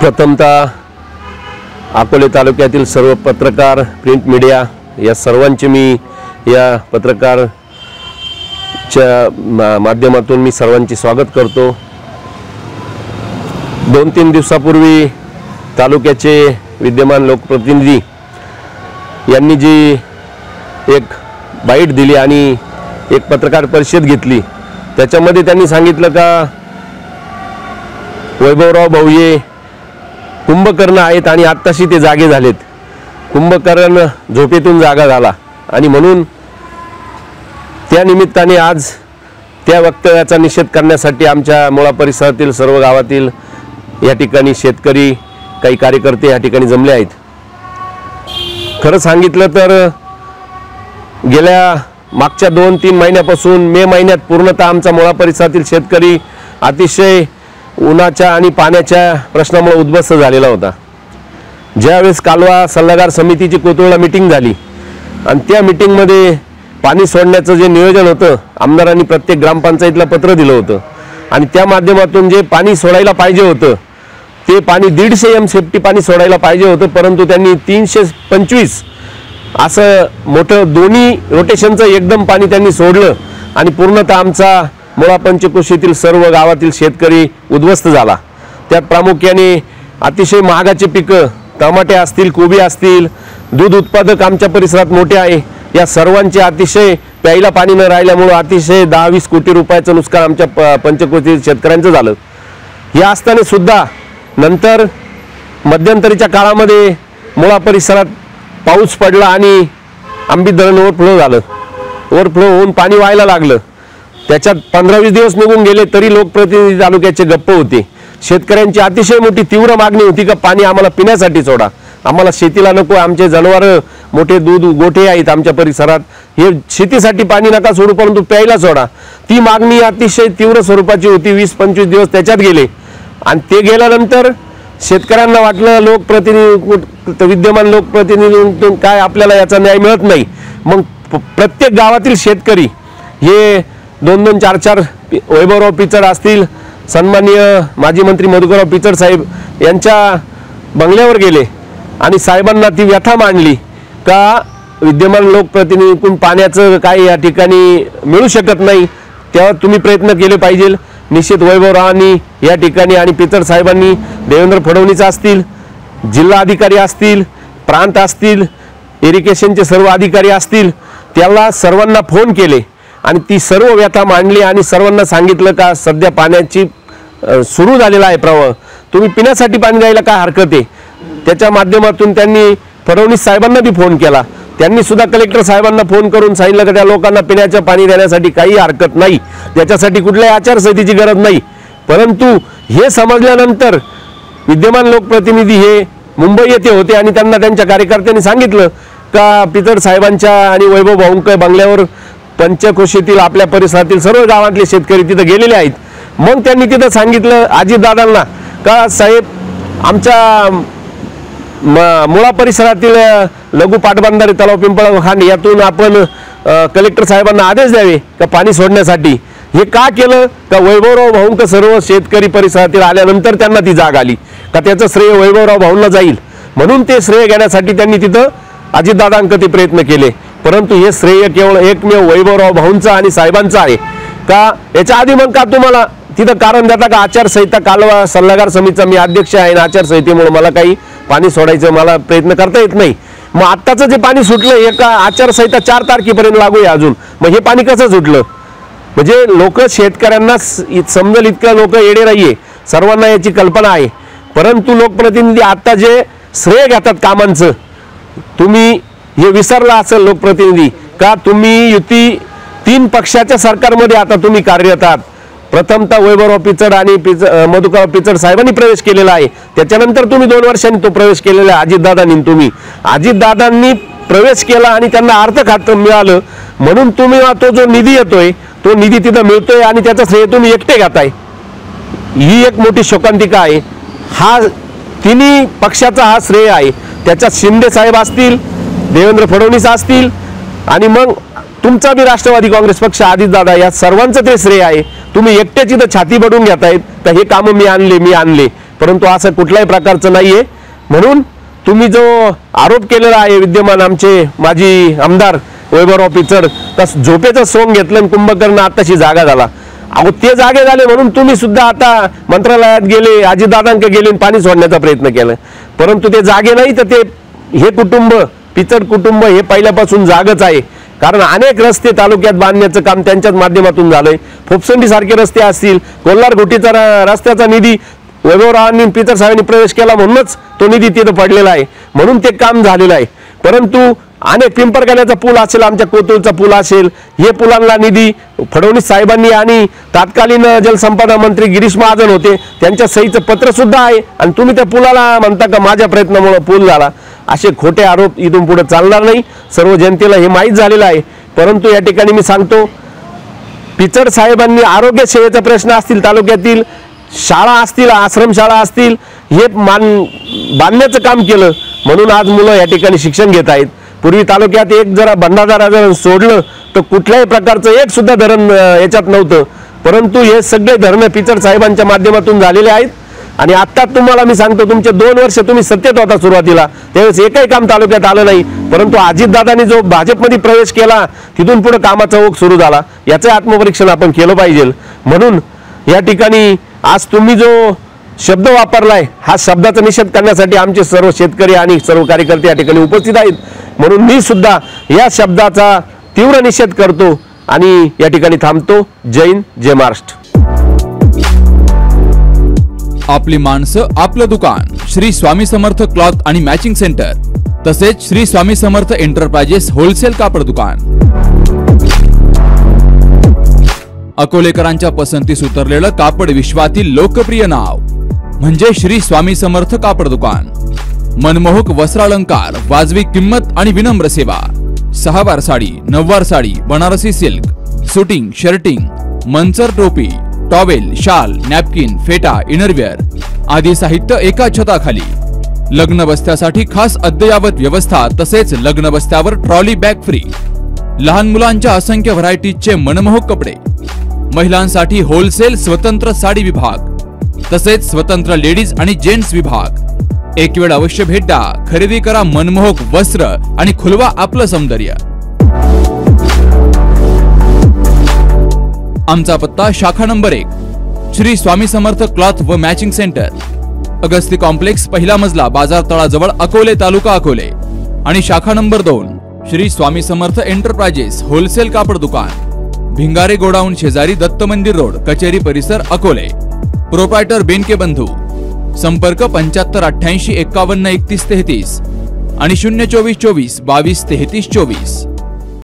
प्रथमतः अकोले तालुक्यातील सर्व पत्रकार, प्रिंट मीडिया या सर्वांचे मी या पत्रकारच्या माध्यमातून मी सर्वांचे स्वागत करतो। 2-3 दिवसापूर्वी तालुक्याचे विद्यमान लोकप्रतिनिधी यांनी जी एक बाईट दिली आणि एक पत्रकार परिषद घेतली, त्याच्यामध्ये त्यांनी सांगितलं का वैभवराव भाऊये कुंभकर्ण आहेत आणि आत्ताशी ते जागे झालेत। कुंभकर्ण झोपेतून जागा झाला आणि म्हणून त्या निमित्ताने आज त्या वक्तव्याचा निषेध करण्यासाठी आमच्या मुळा परिसरातील सर्व गावातील या ठिकाणी शेतकरी, काही कार्यकर्ते या ठिकाणी जमले आहेत। खरं सांगितलं तर गेल्या मागच्या 2-3 महिन्यापासून मे महिन्यात पूर्णतः आमचा मुळा परिसरातील शेतकरी अतिशय उन्हाच्या आणि पाण्याच्या प्रश्नामुळे उद्ध्वस्त झालेला होता। ज्यावेळेस कालवा सल्लागार समितीची कोथरूडला मीटिंग झाली आणि त्या मीटिंगमध्ये पाणी सोडण्याचं जे नियोजन होतं, आमदारांनी प्रत्येक ग्रामपंचायतीला पत्र दिलं होतं आणि त्या माध्यमातून जे पाणी सोडायला पाहिजे होतं ते पाणी 150 एम सेफ्टी पाणी सोडायला पाहिजे होतं, परंतु त्यांनी 325 असं मोठं दोन्ही रोटेशनचं एकदम पाणी त्यांनी सोडलं आणि पूर्णतः आमचा मुळा पंचक्रोशीतील सर्व गावातील शेतकरी उद्ध्वस्त झाला। त्यात प्रामुख्याने अतिशय महागाचे पिकं, टमाटे असतील, कोबी असतील, दूध उत्पादक आमच्या परिसरात मोठे आहे, या सर्वांचे अतिशय प्यायला पाणी न राहिल्यामुळे अतिशय 10-20 कोटी रुपयाचं नुकसान आमच्या पंचक्रोशीतील शेतकऱ्यांचं झालं। या असताना सुद्धा नंतर मध्यंतरीच्या काळामध्ये मुळा परिसरात पाऊस पडला आणि आंबी धरण ओव्हरफ्लो झालं। ओव्हरफ्लो होऊन पाणी व्हायला लागलं। त्याच्यात 15-20 दिवस निघून गेले तरी लोकप्रतिनिधी तालुक्याचे गप्प होते। शेतकऱ्यांची अतिशय मोठी तीव्र मागणी होती का पाणी आम्हाला पिण्यासाठी सोडा, आम्हाला शेतीला नको, आमचे जनावरं मोठे दूध गोठे आहेत आमच्या परिसरात, हे शेतीसाठी पाणी नका सोडू परंतु प्यायला सोडा। ती मागणी अतिशय तीव्र स्वरूपाची होती। 20-25 दिवस त्याच्यात गेले आणि ते गेल्यानंतर शेतकऱ्यांना वाटलं लोकप्रतिनिधी, विद्यमान लोकप्रतिनिधीतून काय आपल्याला याचा न्याय मिळत नाही। मग प्रत्येक गावातील शेतकरी हे 2-2, 4-4 वैभवराव पिचड असतील, सन्माननीय माजी मंत्री मधुकरराव पिचड साहेब यांच्या बंगल्यावर गेले आणि साहेबांना ती व्यथा मांडली का विद्यमान लोकप्रतिनिधीतून पाण्याचं काय या ठिकाणी मिळू शकत नाही, तेव्हा तुम्ही प्रयत्न केले पाहिजे। निश्चित वैभवरावांनी या ठिकाणी आणि पिचड साहेबांनी देवेंद्र फडणवीस असतील, जिल्हा अधिकारी असतील, प्रांत असतील, इरिगेशनचे सर्व अधिकारी असतील, त्याला सर्वांना फोन केले आणि ती सर्व व्यथा मांडली आणि सर्वांना सांगितलं का सध्या पाण्याची सुरू झालेला आहे प्रवाह, तुम्ही पिण्यासाठी पाणी द्यायला काय हरकत आहे। त्याच्या माध्यमातून त्यांनी फडणवीस साहेबांना बी फोन केला, त्यांनी सुद्धा कलेक्टर साहेबांना फोन करून सांगितलं की त्या लोकांना पिण्याचं पाणी देण्यासाठी काही हरकत नाही, त्याच्यासाठी कुठल्याही आचारसंहितेची गरज नाही। परंतु हे समजल्यानंतर विद्यमान लोकप्रतिनिधी हे मुंबई येथे होते आणि त्यांना त्यांच्या कार्यकर्त्यांनी सांगितलं का पिचड साहेबांच्या आणि वैभव भाऊंच्या बंगल्यावर पंचक्रोशीतील आपल्या परिसरातील सर्व गावातले शेतकरी तिथे गेलेले आहेत। मग त्यांनी तिथे सांगितलं अजितदादांना का साहेब आमच्या मुळा परिसरातील लघु पाटबंधारे तलाव पिंपळगाव खांड यातून आपण कलेक्टर साहेबांना आदेश द्यावे का पाणी सोडण्यासाठी। हे का केलं का वैभवराव भाऊंक सर्व शेतकरी परिसरातील आल्यानंतर त्यांना ती जाग आली का त्याचं श्रेय वैभवराव भाऊंना जाईल, म्हणून ते श्रेय घेण्यासाठी त्यांनी तिथं अजितदादांक ते प्रयत्न केले। परंतु हे श्रेय केवळ एकमेव वैभवराव भाऊंचं आणि साहेबांचं आहे का। याच्या आधी मग का तुम्हाला तिथं कारण देता का आचारसंहिता, कालवा सल्लागार समितीचा मी अध्यक्ष आहे, आचारसंहितेमुळे मला काही पाणी सोडायचं मला प्रयत्न करता येत नाही। मग आत्ताचं जे पाणी सुटलं एका आचारसंहिता 4 तारखेपर्यंत लागू आहे अजून, मग हे पाणी कसं सुटलं। म्हणजे लोक शेतकऱ्यांना समजेल इतकं लोक येडे नाहीये, सर्वांना याची कल्पना आहे। परंतु लोकप्रतिनिधी आता जे श्रेय घेतात कामांचं, तुम्ही हे विसरला असेल लोकप्रतिनिधी का तुम्ही युती 3 पक्षाच्या सरकारमध्ये आता तुम्ही कार्यरत आहात। प्रथमतः वैभवराव पिचड आणि मधुकरराव पिचड साहेबांनी प्रवेश केलेला आहे, त्याच्यानंतर तुम्ही 2 वर्षांनी तो प्रवेश केलेला आहे अजितदादांनी। तुम्ही अजितदादांनी प्रवेश केला आणि त्यांना अर्थ खातं मिळालं म्हणून तुम्ही तो जो निधी येतोय तो निधी तिथं मिळतोय आणि त्याचा श्रेय तुम्ही एकटे घेताय। ही एक मोठी शोकांतिका आहे। हा तिन्ही पक्षाचा हा श्रेय आहे। त्याच्यात शिंदे साहेब असतील, देवेंद्र फडणवीस असतील आणि मग तुमचा बी राष्ट्रवादी काँग्रेस पक्ष अजितदादा या सर्वांचं ते श्रेय आहे। तुम्ही एकट्याची तर छाती बडून घेतायत तर हे काम मी आणले परंतु असं कुठल्याही प्रकारचं नाहीये। म्हणून तुम्ही जो आरोप केलेला आहे विद्यमान आमचे माजी आमदार वैभवराव पिचड, तस झोपेचं सोंग घेतलं आणि कुंभकर्ण आताशी जागा झाला। अहो ते जागे झाले म्हणून तुम्ही सुद्धा आता मंत्रालयात गेले, अजितदादांकडे गेले आणि पाणी सोडण्याचा प्रयत्न केला, परंतु ते जागे नाही तर ते हे कुटुंब पिचड कुटुंब हे पहिल्यापासून जागच आहे। कारण अनेक रस्ते तालुक्यात बांधण्याचं काम त्यांच्याच माध्यमातून झालंय। फोपसंडी सारखे रस्ते असतील, कोल्हार घोटीचा रस्त्याचा निधी वैभवरावांनी पिचड साहेबांनी प्रवेश केला म्हणूनच तो निधी तिथं पडलेला आहे, म्हणून ते काम झालेलं आहे। परंतु अनेक पिंपरखाण्याचा पूल असेल, आमच्या कोतुळचा पूल असेल, हे पुलांना निधी फडणवीस साहेबांनी आणि तत्कालीन जलसंपदा मंत्री गिरीश महाजन होते त्यांच्या सहीचं पत्र सुद्धा आहे, आणि तुम्ही त्या पुलाला म्हणता का माझ्या प्रयत्नामुळे पूल झाला। असे खोटे आरोप इथून पुढे चालणार नाही, सर्व जनतेला हे माहीत झालेलं आहे। परंतु या ठिकाणी मी सांगतो, पिचड साहेबांनी आरोग्य सेवेचा प्रश्न असतील, तालुक्यातील शाळा असतील, आश्रमशाळा असतील, हे बांधण्याचं काम केलं म्हणून आज मुलं या ठिकाणी शिक्षण घेत आहेत। पूर्वी तालुक्यात एक जरा भंडारदरा जर सोडलं तर कुठल्याही प्रकारचं एक सुद्धा धरण याच्यात नव्हतं, परंतु हे सगळे धरण पिचड साहेबांच्या माध्यमातून झालेले आहेत। आणि आता तुम्हाला मी सांगतो, तुमचे 2 वर्ष तुम्ही सत्तेत होता, सुरुवातीला त्यावेळेस एकही काम तालुक्यात आलं नाही, परंतु अजितदादांनी जो भाजपमध्ये प्रवेश केला तिथून पुढे कामाचा ओघ सुरू झाला, याचं आत्मपरीक्षण आपण केलं पाहिजे। म्हणून या ठिकाणी आज तुम्ही जो शब्द वापरलाय, हा शब्दाचा निषेध करण्यासाठी आमचे सर्व शेतकरी आणि सर्व कार्यकर्ते या ठिकाणी उपस्थित आहेत, म्हणून मी सुद्धा या शब्दाचा तीव्र निषेध करतो आणि या ठिकाणी थांबतो। जय हिंद, जय महाराष्ट्र। आपली माणसं आपलं दुकान, श्री स्वामी समर्थ क्लॉथ आणि मॅचिंग सेंटर, तसेच श्री स्वामी समर्थ एंटरप्राइजेस होलसेल कापड दुकान। अकोलेकरांच्या पसंतीस उतरलेलं कापड विश्वातील लोकप्रिय नाव म्हणजे श्री स्वामी समर्थ कापड दुकान। मनमोहक वस्त्रालंकार, वाजवी किंमत आणि विनम्र सेवा। 6 वार साडी, 9 वार sari, Banarasi silk, suiting, shirting, Manchar टोपी, टॉवेल, शाल, नॅपकिन, फेटा, इनरवेअर आदी साहित्य एका छताखाली। लग्न बस्त्यासाठी खास अद्ययावत व्यवस्था, तसेच लग्न बस्त्यावर ट्रॉली बॅग फ्री। लहान मुलांच्या असंख्य व्हरायटीजचे मनमोहक कपडे। महिलांसाठी होलसेल स्वतंत्र साडी विभाग, तसेच स्वतंत्र लेडीज आणि जेंट्स विभाग। एक वेळ अवश्य भेट द्या, खरेदी करा मनमोहक वस्त्र आणि खुलवा आपलं सौंदर्य। आमचा पत्ता शाखा नंबर 1, श्री स्वामी समर्थ क्लॉथ व मॅचिंग सेंटर, अगस्ती कॉम्प्लेक्स, पहिला मजला, बाजार तळाजवळ, अकोले, तालुका अकोले। आणि शाखा number 2, Shri Swami Samarth enterprises wholesale कापड दुकान, भिंगारे गोडाऊन शेजारी, दत्त मंदिर रोड, कचेरी परिसर, अकोले। प्रोप्रायटर बेनके बंधू। संपर्क 75 88 51 31 33 आणि 024 24 22 33 24।